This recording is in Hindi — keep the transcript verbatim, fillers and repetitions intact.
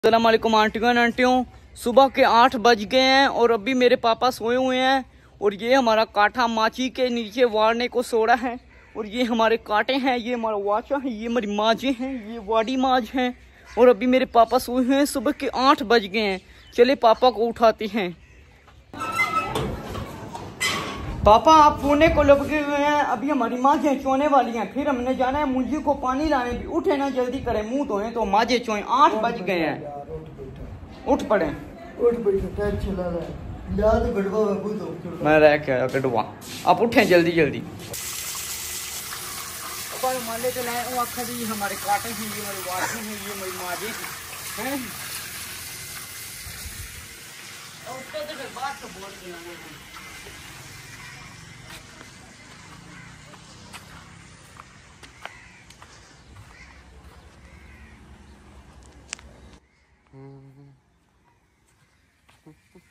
अस्सलाम वालेकुम आंटियों एंड आंटियों, सुबह के आठ बज गए हैं और अभी मेरे पापा सोए हुए हैं। और ये हमारा काठा माची के नीचे वाड़ने को सोड़ा है। और ये हमारे कांटे हैं, ये हमारा वाचा है, ये हमारी माजे हैं, ये वाड़ी माज हैं। और अभी मेरे पापा सोए हुए हैं, सुबह के आठ बज गए हैं। चले पापा को उठाते हैं। पापा आप सोने को लगे हुए हैं, अभी हमारी माजें चोने वाली हैं, फिर हमने जाना है मुंजी को पानी लाने। भी उठे ना, जल्दी करें, मुंह धोए तो माजे चोए। आठ बज गए हैं, उठ पड़े। उठ याद गड़वा तो मैं रह के गड़वा, आप उठे जल्दी जल्दी। मान ले चले हमारे काटे हैं, ये हमारे वाटे हैं, ये हमारी माजे हैं। और उसके तो बात तो बहुत चलाना है। Mm-hmm.